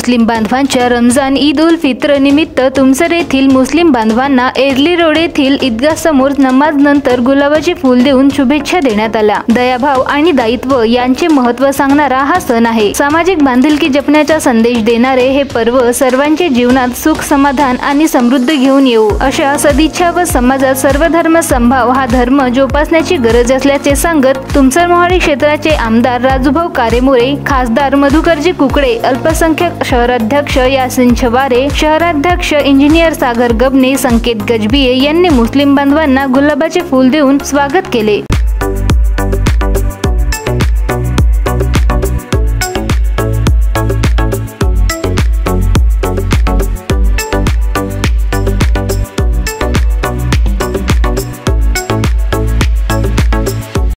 मुस्लिम बांधवांच्या रमजान ईद उल फित्र निमित्त तुमसर येथील मुस्लिम बांधवांना एरली रोड येथील ईदगाह समोर नमाज नंतर गुलाबाचे फूल देऊन शुभेच्छा देण्यात आल्या। दयाभाव आणि दायित्व यांचे महत्त्व सांगणारा हा सण आहे। सामाजिक बांधिलकी जपण्याचा संदेश देणारे हे पर्व सर्वांच्या जीवनात सुख, समाधान आणि समृद्धी घेऊन येऊ अशा सदिच्छा व समाजात सर्व धर्म समभाव हा धर्म जोपासण्याची गरज असल्याचे सांगत तुमसर मोहाडी क्षेत्राचे आमदार राजूभाऊ कारेमोरे, खासदार मधुकरजी कुकडे, अल्पसंख्याक शहराध्यक्ष यासिन छवारे, शहराध्यक्ष इंजिनियर सागर गबने, संकेत गजबिये यांनी मुस्लिम बांधवांना गुलाबाचे फूल देऊन स्वागत केले।